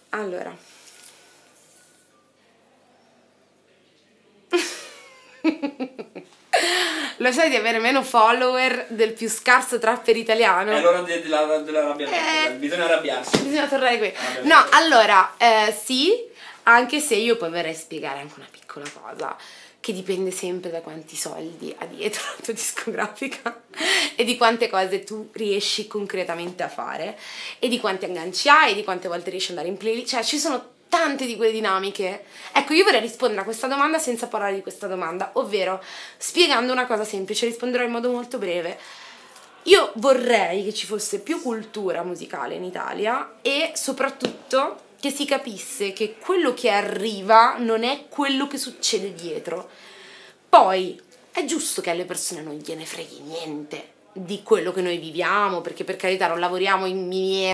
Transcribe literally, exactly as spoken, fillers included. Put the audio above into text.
Allora, lo sai di avere meno follower del più scarso trapper italiano? È l'ora de- della, della rabbia, Eh, bisogna arrabbiarsi. Bisogna tornare qui. Ah, No, allora, eh, sì, anche se io poi vorrei spiegare anche una piccola cosa, che dipende sempre da quanti soldi ha dietro la tua discografica e di quante cose tu riesci concretamente a fare e di quanti agganci hai e di quante volte riesci ad andare in playlist, cioè ci sono tante di quelle dinamiche. Ecco, io vorrei rispondere a questa domanda senza parlare di questa domanda, ovvero spiegando una cosa semplice, risponderò in modo molto breve. Io vorrei che ci fosse più cultura musicale in Italia e soprattutto che si capisse che quello che arriva non è quello che succede dietro. Poi è giusto che alle persone non gliene freghi niente di quello che noi viviamo, perché per carità non lavoriamo in miniere